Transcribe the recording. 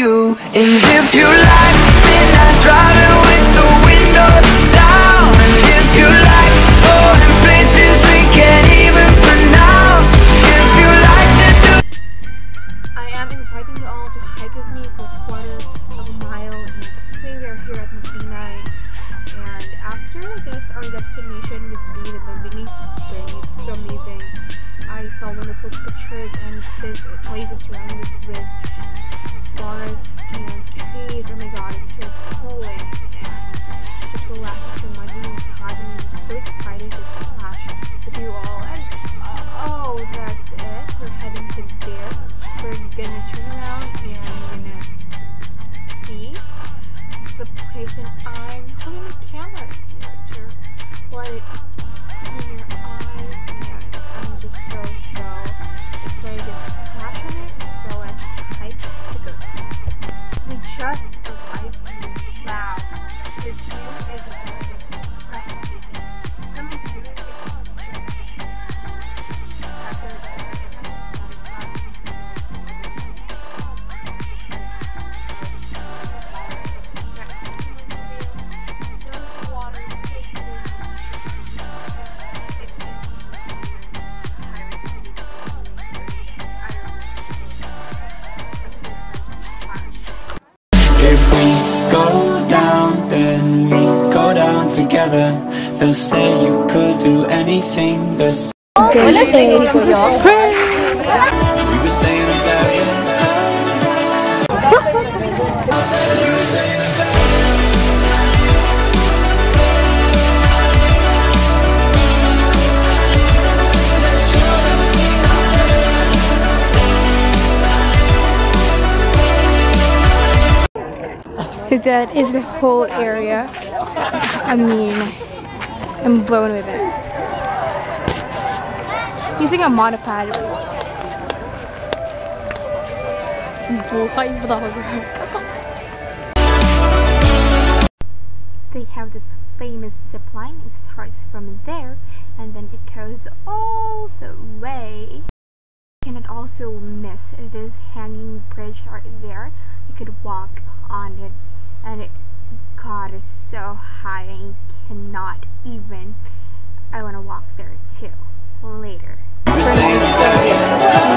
you. And if you like midnight driving with the windows down, and if you like going places we can't even pronounce, if you like to do. I am inviting you all to hike with me for a quarter of a mile, and technically we are here at Medina, and after this our destination would be the Bambini Spring. It's so amazing. I saw wonderful pictures, and this place is surrounded with forests and trees. Oh my god, it's so cooling, and just relaxes your mind and time, and I'm so excited to splash with you all. And oh, that's it. We're heading to there. We're gonna turn around and we're gonna see the place, and I'm holding the camera here to let it in your eyes, and I'm just so excited to splash on it, so let's hike to go. We just arrived, and wow, the view is breathtaking. Coming here, it's just If we go down, then we go down together. They'll say you could do anything. They'll say we were staying up there. So that is the whole area. I mean, I'm blown with it. Using a monopod. They have this famous zip line. It starts from there and then it goes all the way. You cannot also miss this hanging bridge right there. You could walk on it, and God, it's so high, I cannot even. I want to walk there too later.